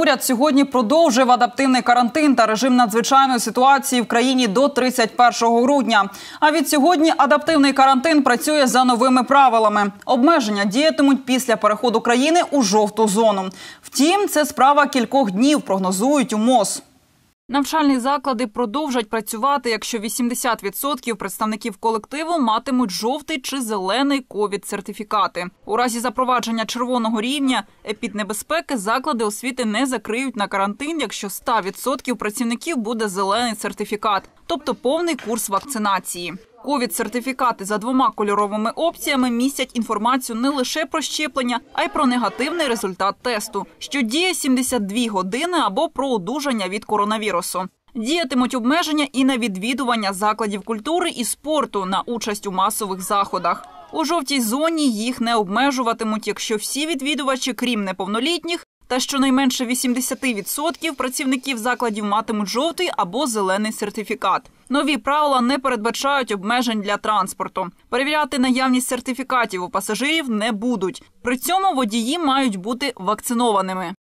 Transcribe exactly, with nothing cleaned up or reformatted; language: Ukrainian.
Уряд сьогодні продовжив адаптивний карантин та режим надзвичайної ситуації в країні до тридцять першого грудня. А від сьогодні адаптивний карантин працює за новими правилами. Обмеження діятимуть після переходу країни у жовту зону. Втім, це справа кількох днів, прогнозують у МОЗ. Навчальні заклади продовжать працювати, якщо вісімдесят відсотків представників колективу матимуть жовтий чи зелений ковід-сертифікати. У разі запровадження червоного рівня епіднебезпеки заклади освіти не закриють на карантин, якщо сто відсотків працівників буде зелений сертифікат, тобто повний курс вакцинації. Ковід-сертифікати за двома кольоровими опціями містять інформацію не лише про щеплення, а й про негативний результат тесту, що діє сімдесят дві години або про одужання від коронавірусу. Діятимуть обмеження і на відвідування закладів культури і спорту на участь у масових заходах. У жовтій зоні їх не обмежуватимуть, якщо всі відвідувачі, крім неповнолітніх, та щонайменше вісімдесят відсотків працівників закладів матимуть жовтий або зелений сертифікат. Нові правила не передбачають обмежень для транспорту. Перевіряти наявність сертифікатів у пасажирів не будуть. При цьому водії мають бути вакцинованими.